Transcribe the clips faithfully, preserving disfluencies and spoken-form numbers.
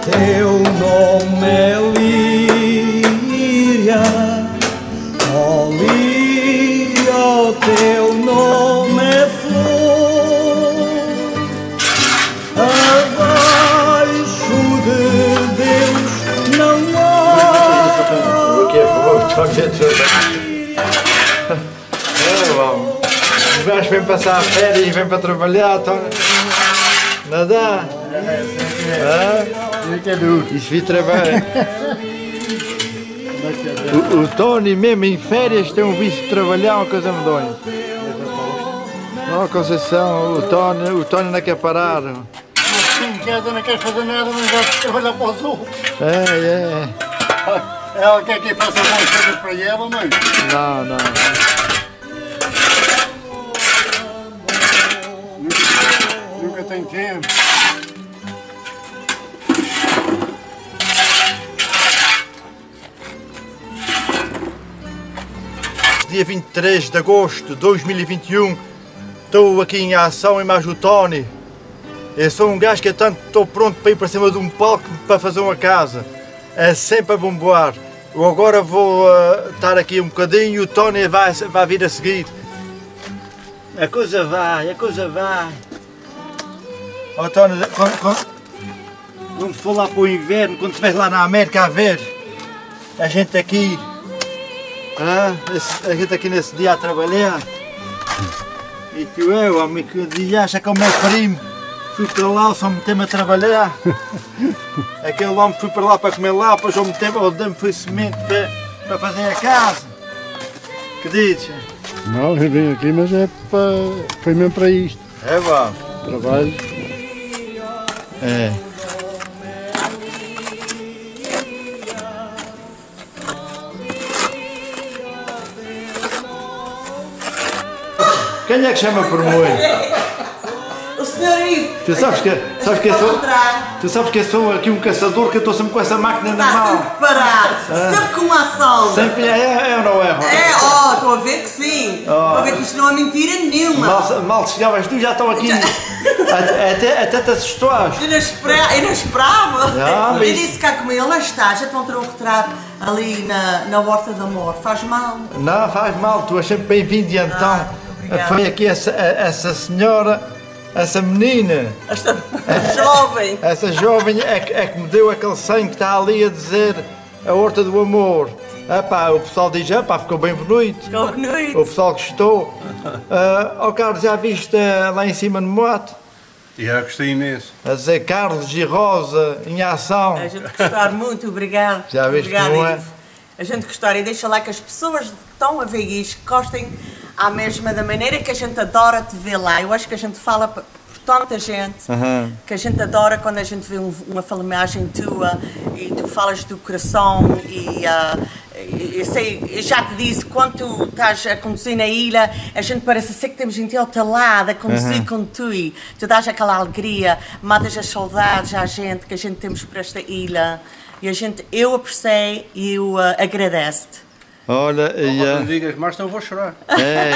teu nome é Líria, ó Líria, o teu nome é flor. Abaixo de Deus não há. O que é bom, os gajos vêm passar férias e vêm para trabalhar, estão... Nada? Ah, isso vi trabalho. O, o Tony mesmo em férias tem um vício de trabalhar, uma coisa medonha. Ó, Conceição, o Tony, o Tony não quer parar. Mas em casa não quer fazer nada, mas já trabalhar para os outros. É, é. Ela quer que faça algumas coisas para ela, mãe? Não, não. Nunca tem tempo. Dia vinte e três de agosto de dois mil e vinte e um, estou aqui em ação em mais o Tony. Eu sou um gajo que é tanto estou pronto para ir para cima de um palco para fazer uma casa. É sempre a bomboar. Eu agora vou uh, estar aqui um bocadinho e o Tony vai, vai vir a seguir. A coisa vai, a coisa vai. Ó Tony, quando, quando, quando for lá para o inverno, quando estiver lá na América a ver, a gente aqui, ah, esse, a gente aqui nesse dia a trabalhar, e tu eu, homem, que dia acha que é o meu primo, fui para lá, só metei-me a trabalhar. Aquele homem fui para lá para comer lá, depois eu metei-me, ou dei-me foi semente para, para fazer a casa. Que dizes? Não, eu venho aqui, mas é para... foi mesmo para isto. É bom. Trabalho. É. Quem é que chama por mim? O senhor Ivo. Tu sabes que, sabes que eu sou, tu sabes que eu sou aqui um caçador, que eu estou sempre com essa máquina na Está mão. sempre parado, Ah. sempre com uma solda. Sempre é, é ou não é? Rony? É, ó, estou a ver que sim. Estou a ver que isto não é mentira nenhuma. Mal, mal chegavas tu, já estão aqui. Até, até, até te assustaste. Eu não, espera, eu não esperava. Ah, mas- Eu disse cá como ele, lá está, já te vão ter um retrato ali na, na Horta do Amor. Faz mal. Não, faz mal, tu és sempre bem-vindo e então Ah, obrigada. foi aqui essa, essa senhora, essa menina, Esta jovem. essa jovem é que, é que me deu aquele sangue que está ali a dizer a Horta do Amor. Epá, o pessoal diz, epá, ficou bem bonito. Ficou bonito. O pessoal gostou. Ah, Ó Carlos, já viste ah, lá em cima no mote? Já gostei imenso. A dizer Carlos e Rosa em ação. A gente gostar muito, obrigado. Já viste Obrigado, como é? Ivo. A gente gostar e deixa lá que as pessoas que estão a ver isto gostem à mesma da maneira que a gente adora te ver lá. Eu acho que a gente fala por tanta gente, Aham. que a gente adora quando a gente vê um- uma filmagem tua e tu falas do coração e ah, eu sei, eu já te disse, quando tu estás a conduzir na ilha, a gente parece ser que temos gente ao teu lado a conduzir Aham. com tu e tu dás aquela alegria, matas as saudades à gente que a gente temos por esta ilha e a gente, eu aprecio e eu ah, agradeço-te. Olha, e, Não ah, digas mais, então vou chorar. é.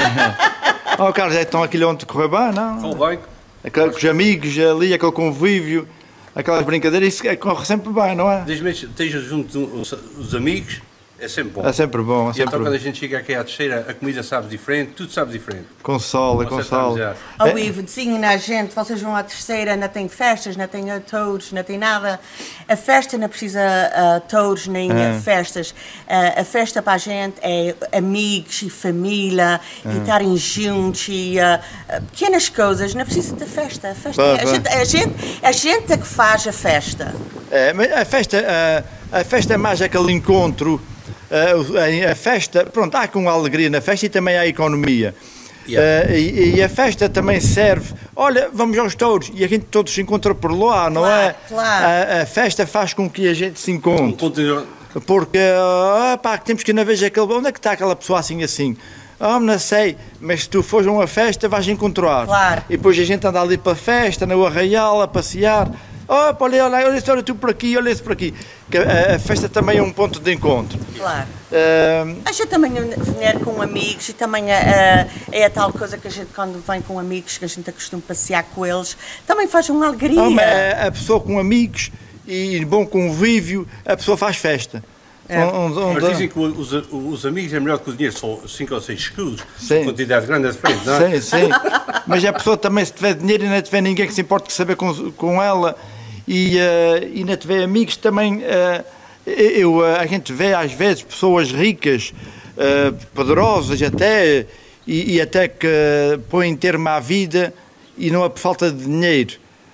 Ó Carlos, então aquilo onde correu bem, não? Estou bem. Aquele, com os amigos ali, aquele convívio, aquelas brincadeiras, isso é- corre sempre bem, não é? Desde que estejas junto os, os amigos, é sempre bom. É sempre bom, é E então sempre quando a bom. gente chega aqui à terceira, a comida sabe diferente, tudo sabe diferente. Consola, Você consola. sabe já. Ao É. Ivo, desenhem na gente, vocês vão à terceira, não tem festas, não tem uh, touros, não tem nada. A festa não precisa uh, touros nem É. uh, festas. Uh, a festa para a gente é amigos e família É. e estarem juntos e uh, uh, pequenas coisas, não precisa de festa. A, festa Pá, é, a, pá. gente, a, gente, a gente é que faz a festa. É, mas a festa, a, a festa é mais aquele encontro, a, a festa, pronto, há com alegria na festa e também há economia. Yeah. Eh, e, e a festa também serve, olha, vamos aos touros e a gente todos se encontra por lá, não Claro, é? claro. A, a festa faz com que a gente se Um encontre. continu- Porque, ah, pá, temos que ir na vez aquele. Onde é que está aquela pessoa assim assim? Ah, não sei, mas se tu fores a uma festa vais encontrar. Claro. E depois a gente anda ali para a festa, no arraial, a passear. Oh, olha, olha, olha, olha tu por aqui, olha esse por aqui. Que a, a festa também é um ponto de encontro. Claro. Ah, A gente também vier com amigos e também é, é a tal coisa que a gente, quando vem com amigos, que a gente acostuma passear com eles, também faz uma alegria. ah, mas a, a pessoa com amigos e bom convívio, a pessoa faz festa. É. Onde, onde... Mas dizem que os, os amigos é melhor que o dinheiro, são cinco ou seis escudos, Sim. quantidade grande é diferente, não é? Sim, sim. Mas a pessoa também, se tiver dinheiro e não tiver ninguém que se importe de saber com, com ela e, uh, e não tiver amigos, também uh, eu, uh, a gente vê às vezes pessoas ricas, uh, poderosas até, e, e até que põem termo à vida e não é por falta de dinheiro.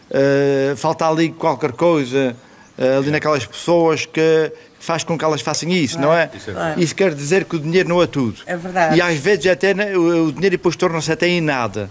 Uh, falta ali qualquer coisa uh, ali naquelas pessoas que faz com que elas façam isso, não é? Isso é Isso quer dizer que o dinheiro não é tudo. É verdade. E às vezes até o, o dinheiro depois torna-se até em nada.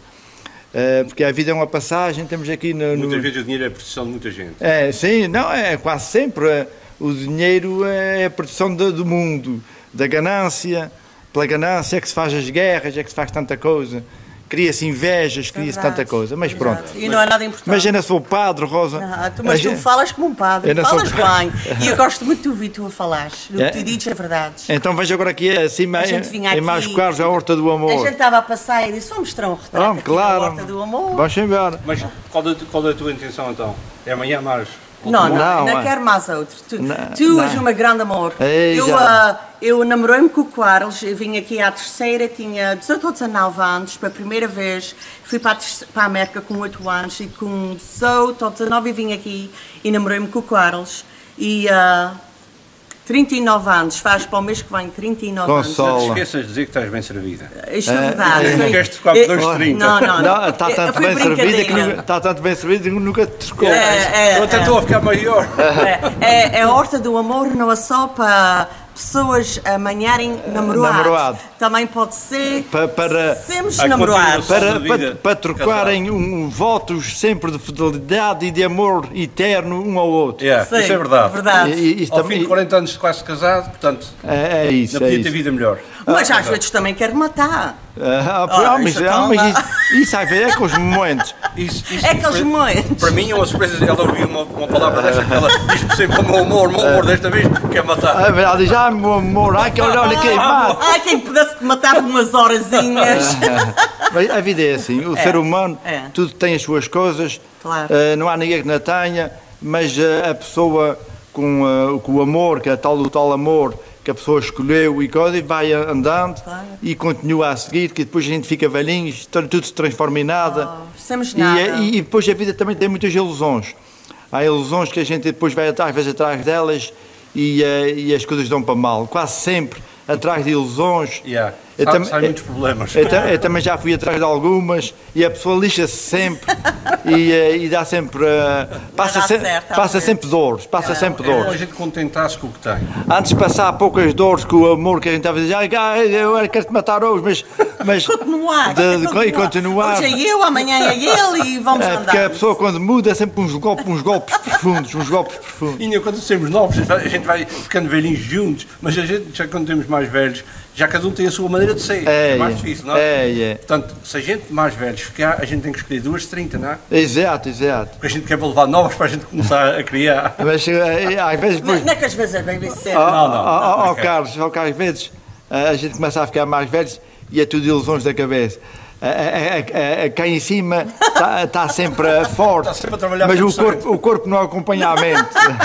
Uh, porque a vida é uma passagem, temos aqui no... no... Muitas vezes o dinheiro é a proteção de muita gente. É, sim, não, é quase sempre. É, o dinheiro é a proteção do, do mundo, da ganância. Pela ganância é que se faz as guerras, é que se faz tanta coisa. Cria-se invejas, cria-se Verdade. tanta coisa. Mas Exato. pronto. E não é nada importante. Mas eu não sou padre, Rosa. Ah, tu, mas tu Mas- falas como um padre, Eu não sou falas padre. bem. E eu gosto muito de ouvir tu a falares. O que É? tu dizes é verdade. Então veja agora aqui acima, A gente em, vinha em aqui- mais claros, a Horta do A Amor. gente estava a passar e disse, vamos mostrar um retrato Ah, aqui claro. da Horta do Amor. Vamos embora. Mas qual é, qual é a tua intenção então? É amanhã mais? Não, não, Não, ainda é. quero mais outro. Tu, Não, tu não. és uma grande amor. Ei, eu já. ah, eu namorei-me com o Carlos, eu vim aqui à terceira, tinha dezoito ou dezanove anos, pela primeira vez. Fui para a, terce- para a América com oito anos e com dezoito ou dezanove eu vim aqui e namorei-me com o Carlos. E ah, trinta e nove anos, faz para o mês que vem trinta e nove Consola. Não anos. te esqueças de dizer que estás bem servida. Isto é verdade. Não Foi- queres trocar por dois Eh, trinta. Não, não, não. Está Eh, tanto foi bem servida que brincadeira. nunca, está tanto bem servida que nunca te trocou. É, é, Eu até é. estou a ficar maior. É, é, é a Horta do Amor não é só para pessoas amanharem namorados. Namorado. Também pode ser Pa- para- sermos a namorados. continuação. Para, de para, vida para trocarem um, votos sempre de fidelidade e de amor eterno um ao outro. Yeah, Sim, isso é verdade. verdade. E- e- isto Ao também- fim de quarenta anos de quase casado, portanto, É, é isso. não É podia isso. ter vida melhor. Mas às vezes também quero matar. Ah, Ah, ah, mas, isso ah, mas calma. isso, isso às vezes é com os momentos. Isso, isso, É aqueles para- momentos. Para mim é uma surpresa ela ouvir uma, uma palavra desta que ela diz-me sempre o meu amor, o meu amor desta vez, que é matar. A verdade, já, meu amor, ai que olha, olha queimado. Ai, quem pudesse te matar por umas horazinhas. Mas a vida é assim, o É, ser humano, é. tudo tem as suas coisas, Claro. eh, não há ninguém que não tenha, mas eh, a pessoa com, eh, com o amor, que é tal o tal amor que a pessoa escolheu e coisa, e vai andando Claro. e continua a seguir, que depois a gente fica velhinho, tudo, tudo se transforma em nada. Oh, somos E, nada. é- e, e depois a vida também tem muitas ilusões. Há ilusões que a gente depois vai atrás, às vezes atrás delas e, eh, e as coisas dão para mal. Quase sempre atrás de ilusões. Yeah. Eu Sai, tam- sai muitos problemas. Eu, ta- eu também já fui atrás de algumas e a pessoa lixa-se sempre e, eh, e dá sempre. eh, passa dá se- certo, passa às sempre dores, passa sempre É bom a dores. gente contentar-se com o que tem. Antes de passar poucas dores com o amor que a gente estava a dizer, "Ai, ai, eu quero te matar hoje, mas. mas Continuar. de- é de- e continuar. Hoje é eu, amanhã é ele e vamos É, porque andar. a pessoa quando muda é sempre uns golpes, uns golpes profundos, uns golpes profundos. E ainda quando somos novos, a gente vai- a gente vai ficando velhinhos juntos, mas a gente, já quando temos mais velhos, já cada um tem a sua maneira de ser. É, É mais é. difícil, não é? É, é. Portanto, se a gente mais velhos ficar, a gente tem que escolher duas de trinta, não é? Exato, exato. Porque a gente quer levar novas para a gente começar a criar. Mas eh, às vezes Não, depois. não é que às vezes é bem vencer. Ó, Não, não, ó, ó, ó, não quero. Carlos, ó, Carlos, às vezes eh, a gente começa a ficar mais velhos e é tudo ilusões da cabeça. Eh, eh, eh, eh, Cá em cima está tá sempre eh, forte, Está sempre a trabalhar mas o cem por cento. corpo, o corpo não acompanha a mente.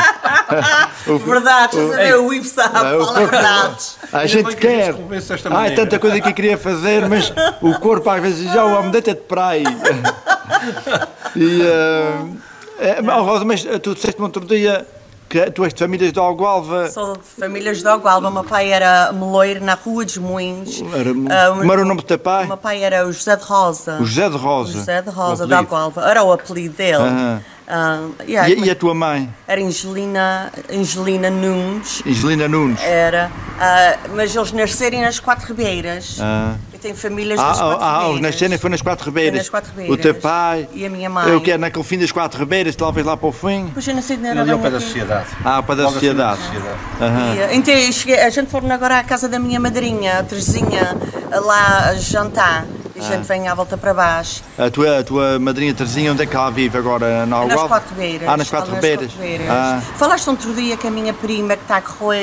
O- Verdade, estás a ver? O Ivo sabe, eh, o fala corpo- verdades. A Ainda gente bem que a gente quer. se convence desta Há maneira. tanta coisa que eu queria fazer, mas o corpo às vezes já o homem deita-te para aí. E, eh, eh, oh, Rosa, mas tu disseste-me outro dia que tu és de famílias de Algoalva. Sou de famílias de Algoalva. O meu pai era meloiro na Rua dos Moinhos. Era, Ah, o como era o nome do teu pai? O meu pai era o José de Rosa. O José de Rosa. O José de Rosa, O de apelido. Algoalva. Era o apelido dele. Aham. Ah, yeah, E, e a tua mãe? Era Angelina, Angelina Nunes. Angelina Nunes. Era. Ah, mas eles nascerem nas Quatro Ribeiras. Ah. Eu tenho famílias Ah, das Quatro ah, Ribeiras. os nascerem foi nas Quatro Ribeiras. Foi nas Quatro Ribeiras. O teu pai. E a minha mãe. Eu quero naquele fim das Quatro Ribeiras, talvez lá para o fim. Pois eu nasci na Ali ao pé da aqui. sociedade. Ah, para da Logo acima da sociedade. sociedade. Aham. E, então, eu cheguei, a gente foi agora à casa da minha madrinha, a Terezinha, lá a jantar. E a gente vem à volta para baixo. A tua, a tua madrinha Terezinha, onde é que ela vive agora? Na Nas Algoalva? Quatro Ribeiras. Ah, nas Quatro Nas Ribeiras. Quatro Ribeiras. Ah, Falaste outro dia que a minha prima que está a correr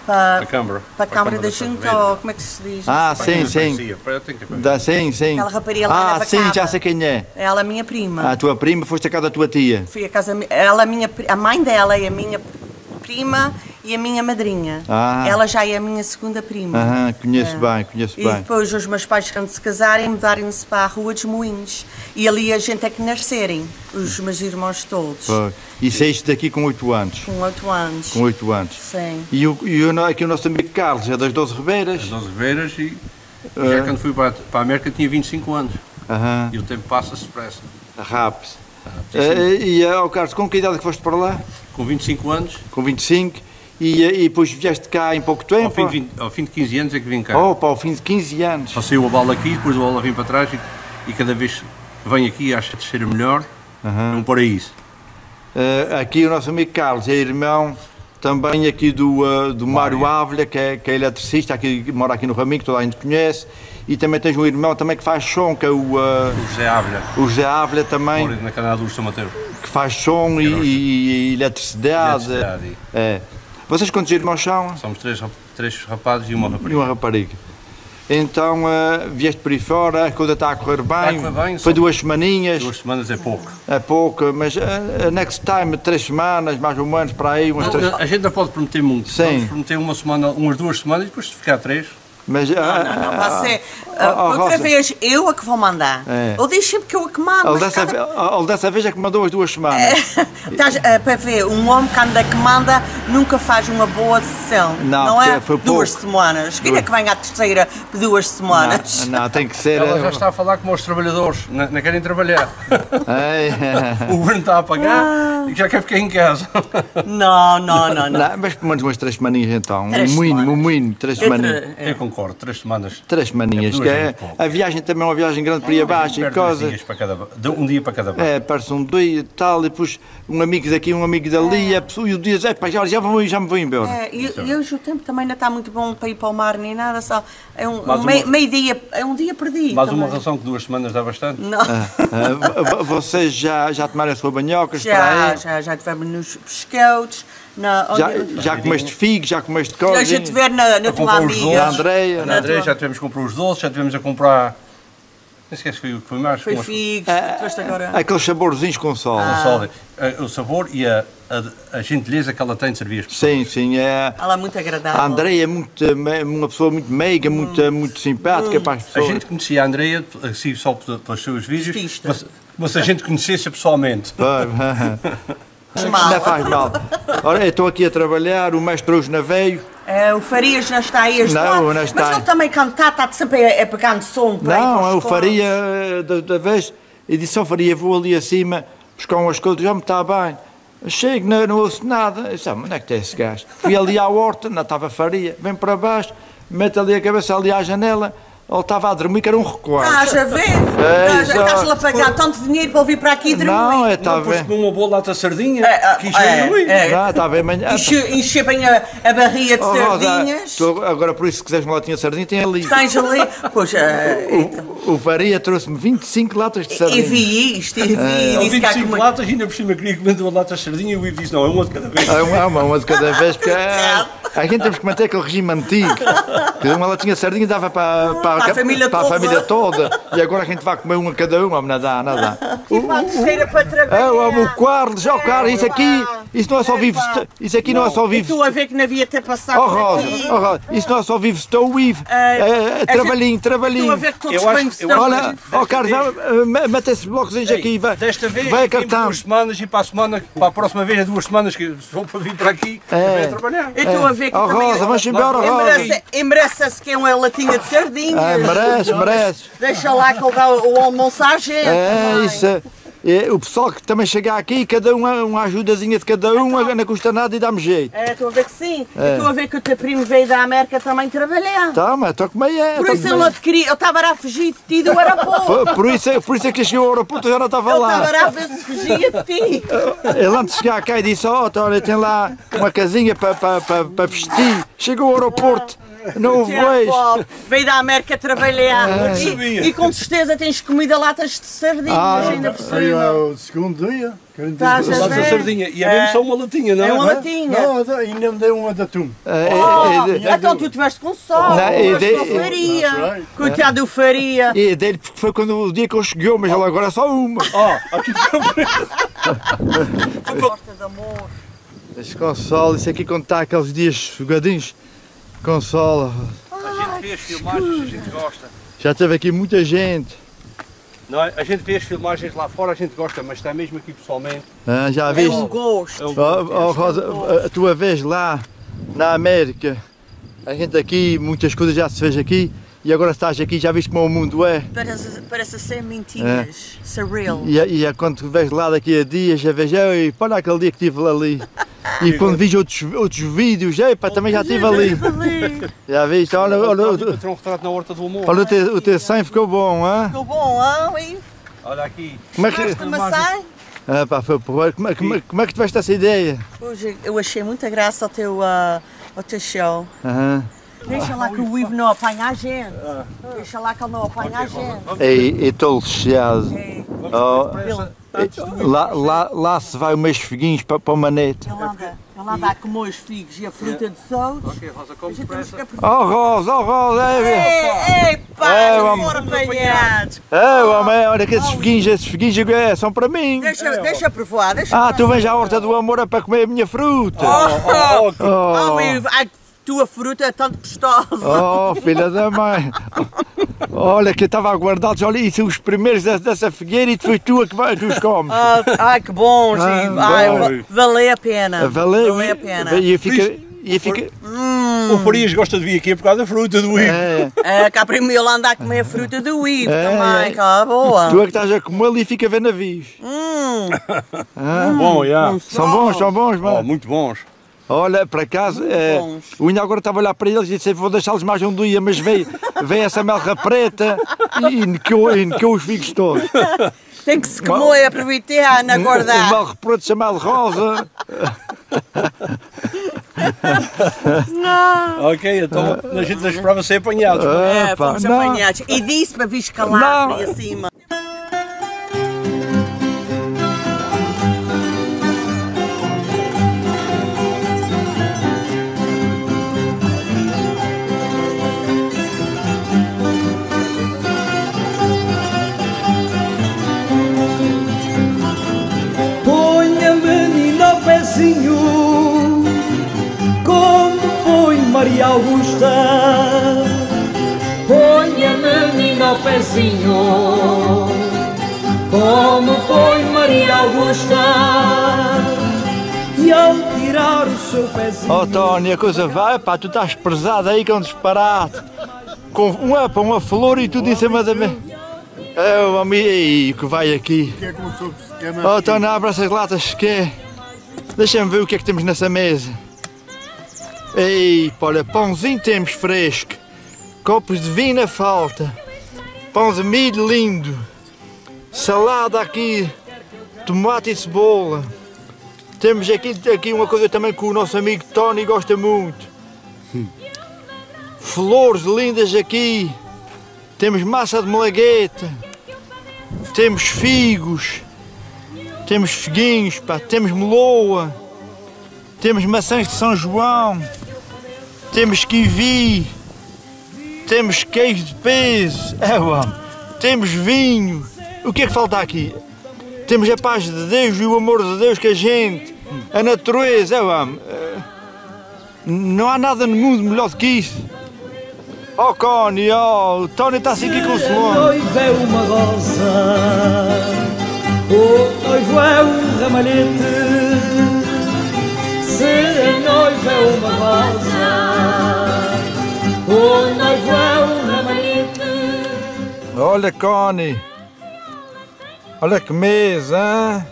para A Câmara. para a Câmara da da Junta, Ferrovia. ou como é que se diz? Ah, Para sim, quem sim. parecia, para- tem que- Da, sim, sim. Aquela rapariga lá Ah, na sim, Bacaba. já sei quem é. Ela é a minha prima. A tua prima, foste a casa da tua tia. Fui a casa, ela é a minha, pri- a mãe dela é a minha prima e a minha madrinha. Ah. Ela já é a minha segunda prima. Aham, conheço É. bem, conheço E bem. depois os meus pais, quando se casarem, mudarem-se para a Rua dos Moinhos. E ali a gente é que nascerem, os meus irmãos todos. Foi. E saíste daqui com oito anos. Com oito anos. Com oito anos. Sim. E, o, e o, aqui o nosso amigo Carlos é das Doze Ribeiras. As Doze Ribeiras e já quando fui para, para a América tinha vinte e cinco anos. Aham, E o tempo passa-se depressa. rápido. Rapidíssimo. Eh, E, ó Carlos, com que idade que foste para lá? Com vinte e cinco anos, Com vinte e cinco. E, eh, e depois vieste cá em pouco tempo? ao fim, de vinte, ao fim de quinze anos é que vim cá. Oh, para o fim de quinze anos. Passei o bala aqui, depois o bala vim para trás e, e cada vez que venho aqui acho a terceira melhor. É um paraíso. Eh, aqui o nosso amigo Carlos é irmão também aqui do, eh, do Mário Ávila, que é, que é eletricista, aqui, que mora aqui no Raminho, que toda a gente conhece. E também tens um irmão também que faz som, que é o, eh, O José Ávila, o José Ávila também, mora na Canadá do São Mateus. que faz som e, e- e eletricidade. Eletricidade. É. Vocês quantos irmãos são? Somos três, rap- três rapazes e uma E rapariga. uma rapariga. Então eh, vieste por aí fora, a coisa está a correr bem. a correr bem, Foi só- duas semaninhas, Duas semanas é pouco. é pouco, mas eh, next time, três semanas, mais ou menos, para aí, umas três. A gente não pode prometer muito. Sim. Vamos prometer uma semana, umas duas semanas e depois se ficar três. Mas, Não, não, não vai ser. ah, Uh, outra Rosa. vez eu a que vou mandar. É. Ele diz sempre que eu a que mando. Ele mas dessa, cada- ve- ele dessa vez é que mandou as duas semanas. Estás, uh, para ver, um homem que anda que manda nunca faz uma boa sessão. Não, é? porque foi Duas pouco. semanas. Quem é que vem à terceira por duas semanas? Não, não, tem que ser. Ela eh, já está a falar como os trabalhadores, não, não querem trabalhar. é, O governo está a pagar e já quer ficar em casa. Não, não, não, não. não, mas pelo menos umas três semaninhas então. Três um mínimo, semanas. um mínimo, três semaninhas. Entre, Eu concordo, três semanas. Três semaninhas. É, duas que é é, muito pouco. a viagem também é uma viagem grande para ir abaixo e Perde dois coisa. dias para cada, de um dia para cada vez. É, parece um dia e tal, e depois um amigo daqui, um amigo dali, a pessoa, e o dia, é, pá, já, já, vou, já me vou embora. É, e, e hoje o tempo também não está muito bom para ir para o mar nem nada, só é um, Mais um uma- meio, meio dia, é um dia perdido. Mais também. uma razão que duas semanas dá bastante. Não. Ah, vo- vocês já, já tomaram a sua banhoca? Já, já, já estivemos nos pesqueiros, na, Já, onde- já comeste figo, já comeste a coisa? gente ver na, na tua comprar os amiga. Da Andreia, Na Na André tua- já tivemos que comprar os doces, já tivemos a comprar. Não esquece que foi o que foi mais. Foi umas- figos, Ah, tu foste agora. Aqueles saborzinhos com sol. o sólido. Eh, O sabor e a, a, a gentileza que ela tem de servir as pessoas. Sim, sim, é. Ela é muito agradável. A Andreia é muito, me- uma pessoa muito meiga, muito, muito simpática para as A pessoas. gente conhecia a Andreia, assim só pe- pelos seus vídeos, Vista. mas, mas se a gente conhecesse pessoalmente. Não Mal. faz mal. Ora, eu estou aqui a trabalhar, o mestre hoje não veio. É, o Farias não está aí este Não, lado, não está. mas ele também cantar, está sempre a, a pegar no som. por aí com Não, os eu coros. faria eh, da, da vez. E disse ao Faria, vou ali acima buscar umas coisas, já me está bem. Chego, não, não ouço nada. Eu disse, ah, onde é que está esse gajo? Fui ali à horta, não estava Faria. Vem para baixo, mete ali a cabeça ali à janela. Ele estava a dormir, que era um recuado. Estás a ver? É, Estás- exato. Estás-lhe a pagar tanto dinheiro para vir para aqui dormir. Não, é, está Não, depois bem. comer uma boa lata de sardinha, É, que é, encheu muito. é. Não, está bem amanhã. Enche, enche bem a, a barriga de Oh, Rosa, sardinhas. tu- agora por isso, se quiseres uma latinha de sardinha, tem ali. Tens ali. Pois, é, O, o Faria trouxe-me vinte e cinco latas de e sardinha. vi isto, e vi. Não, disse que há vinte e cinco como- latas e ainda por cima queria comer uma lata de sardinha e o Ivo disse, não, é uma de cada vez. É uma, uma, uma de cada vez, porque é, a gente temos que manter aquele regime antigo. Que uma latinha de sardinha dava para, para, Para a família para a toda. família toda. E agora a gente vai comer uma cada uma, não dá, não dá. E para a terceira para trabalhar. É, o, o Carlos, ó Carlos, isso aqui, isso não é só vivo, isso aqui não é só E vivo. tu a ver que não havia até passado Oh por Rosa, aqui. oh Rosa, isso não é só vivo, estou vivo. É, É, a gente- trabalhinho, Tu a trabalhinho. ver que todos Eu acho- bem eu estão. acho- Olha, ó Carlos, vai, mete esses blocozinhos aqui, vai, Desta vez, vai vim acartando. duas semanas e para a semana, para a próxima vez, é duas semanas que vou para vir para aqui É. é. trabalhar. E tu a ver que Oh também. Rosa, vamos embora, Rosa. Embrece- Embrece-se que é uma latinha de sardinhas. Ah, merece, merece. Deixa lá que ele dá o almoço à gente. É, também. isso. é- é, o pessoal que também chega aqui, cada um uma ajudazinha de cada um, não custa nada e dá-me jeito. É, estou a ver que sim. Estou a ver que o teu primo veio da América também trabalhar. Tá, mas estou como é. Por tô isso como ele é. não te queria. Eu estava a fugir de ti do aeroporto. Por, por isso, é- por isso é que chegou ao aeroporto, eu já não estava Ele lá. estava a ver se fugia de ti. Ele antes de chegar cá e disse, ó, oh, olha, tem lá uma casinha para pa, pa, pa vestir. Chegou ao aeroporto, Não o vejo. Veio da América trabalhar. não e, sabia. e com certeza tens comido latas de sardinhas Ah, ainda por Aí é cima. o segundo dia. quero dizer. Estás a Sabes a ver? sardinha. E é mesmo É. só uma latinha, não é? É uma Não é? latinha. Não, ainda me deu uma de atum. É, Oh, é, é, então tu tiveste com sol, Não, é, tiveste é, com é, faria. that's right. Coitado do faria. é, é dele porque foi quando o dia que eu cheguei, mas ele agora é só uma. Ó, aqui Porta de amor. Este console, isso aqui quando está aqueles dias jogadinhos, consola. a gente vê as filmagens, a gente gosta. Já teve aqui muita gente. Não é? A gente vê as filmagens lá fora, a gente gosta, mas está mesmo aqui pessoalmente. Ah, já É viste? um gosto. É um- Oh, oh, Rosa, a tua vez lá na América, a gente aqui, muitas coisas já se fez aqui e agora estás aqui, já viste como o mundo é. Parece, parece ser mentiras. Surreal. E, e quando tu vês lá daqui a dias, já vês, ei, para aquele dia que estive ali. E quando vis outros, outros vídeos, ei, pá, também já estive ali. Já viste? Olha, olha, Para olha, ter um retrato na Horta do Amor. olha o teu, o teu sangue ficou bom, hein? Ficou bom, hein? Olha aqui. Como é que, Gosta de maçã? ah, pá, foi porra. Como, é- como, é- como é que tiveste essa ideia? Hoje eu achei muita graça ao teu, ah, ao teu show. Aham. Deixa lá que o Ivo não apanha a gente. Deixa lá que ele não apanha a gente. Ei, estou lixado. É, Oh, lá, lá, lá se vai umas figuinhos para, para o manete. Ele anda, ele anda a comer os figos e a fruta de soltos. Ok, Rosa, A como gente temos depressa. que Oh Rosa, oh Rosa, é, Ei, ei, pá, É, já vamos. foram apanhados. é, homem, olha que esses figuinhos, esses figuinhos é, são para mim. Deixa, deixa provar, deixa Ah, tu vens à horta do amor é para comer a minha fruta. Oh, Oh, oh, Oh, Ivo, a tua fruta é tanto gostosa. oh filha da mãe. Olha que eu estava a guardá-los, olha, e são os primeiros dessa, dessa figueira e foi tu a que, vai, que os comes. Ah, ai, que bom, Ah, Ivo. Ai, bom. va- valeu a pena. Valeu. Valeu a pena. E fica. E fica O Farias gosta de vir aqui por causa da fruta do Ivo. é, É, cá primeiro ele anda a comer a fruta do Ivo É, também, é. cá, boa. tu é que estás a comê-lo e fica a ver navios. Hum, Bom, já. São bons, são bons, Oh, mano. muito bons. Olha, por acaso, é, bons. o Inha agora estava a olhar para eles e disse: vou deixá-los mais um dia, mas veio, veio essa melra preta e necou, e necou os figos todos. tem que se comer e aproveitar na O guardar. melra preto chamado Rosa. Ok, então a gente não esperava ser apanhados. É, Epá, fomos não. apanhados. E disse para vir escalar Não. para aí acima. Põe a menina ao pezinho, como põe Maria Augusta. Põe a menina ao pezinho, como põe Maria Augusta. E ao tirar o seu pezinho. Oh Tony, a coisa vai, pá, tu estás pesado aí com um disparate. Com uma, pá, uma flor e tudo em cima da mesa. É o amigo que vai aqui. Que é como se fosse- que é mais Oh Tony, abre essas latas que é. Deixa-me ver o que é que temos nessa mesa. Ei, pá, olha, pãozinho temos fresco. Copos de vinho na falta. Pão de milho lindo. Salada aqui. Tomate e cebola. Temos aqui, aqui uma coisa também que o nosso amigo Tony gosta muito. Flores lindas aqui. Temos massa de malagueta. Temos figos. Temos figuinhos, pá. Temos meloa. Temos maçãs de São João. Temos kiwi. Temos queijo de peso. É, homem. Temos vinho. O que é que falta aqui? Temos a paz de Deus e o amor de Deus que a gente, a natureza, é, homem. Eh, Não há nada no mundo melhor do que isso. Oh, Connie, oh, o Tony está assim aqui com o A Solon. noiva é uma rosa, o noivo é um ramalhete. Se a noiva é uma rosa, o noivo é um ramalhete. Olha, Connie. Olha que mesa, hein?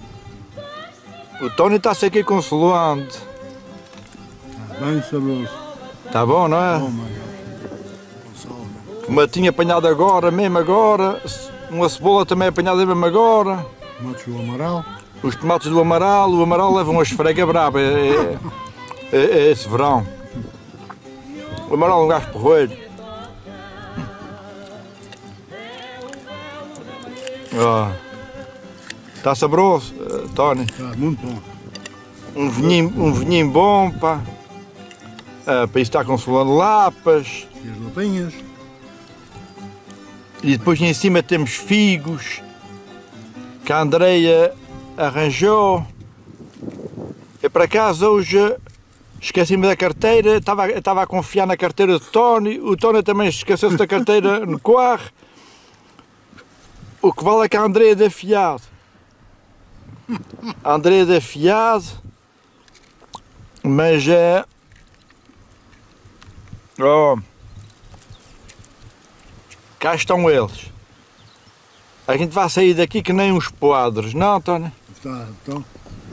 O Tony está-se aqui consolando. bem saboroso. Tá bom, não é? Oh my God. Uma tinha apanhado agora, mesmo agora. Uma cebola também apanhada mesmo agora. Macho amarelo. Os tomates do Amaral, o Amaral leva uma esfrega braba, é, é, é esse verão. O Amaral é um gajo porreiro. Está oh. saboroso, uh, Tony? Está muito bom. Um vinhinho, um vinhinho bom, pá. Uh, para isso está com solano lapas. E as lapinhas. E depois em cima temos figos que a Andreia arranjou. E por acaso hoje esqueci-me da carteira, estava, estava a confiar na carteira do Tony, o Tony também esqueceu-se da carteira no carro. O que vale é que a Andreia é de afiado. A Andreia é de afiado, mas é... Oh, cá estão eles. A gente vai sair daqui que nem uns podres, não, Tony? Está, então.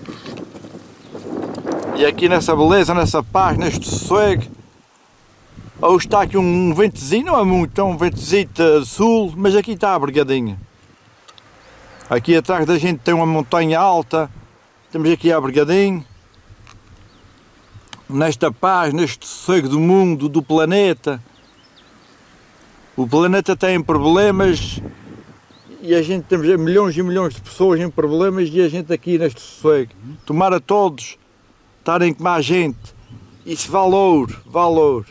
E aqui nessa beleza, nessa paz, neste sossego. Hoje está aqui um ventozinho, não é muito, é um ventozinho de sul, mas aqui está a Bergadinha. Aqui atrás da gente tem uma montanha alta, temos aqui a Bergadinha. Nesta paz, neste sossego do mundo, do planeta. O planeta tem problemas e a gente temos milhões e milhões de pessoas em problemas e a gente aqui neste sossego. Tomara todos estarem como a gente. Isso vale ouro, vale ouro.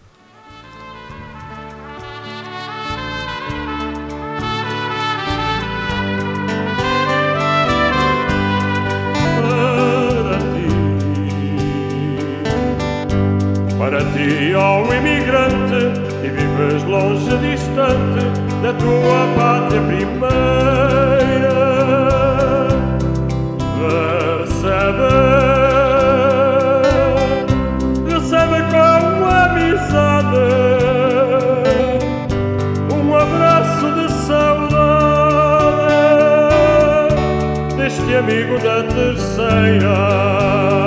Para ti, ó imigrante, que vives longe, distante da tua pátria primeira, recebe, recebe com amizade um abraço de saudade deste amigo da terceira.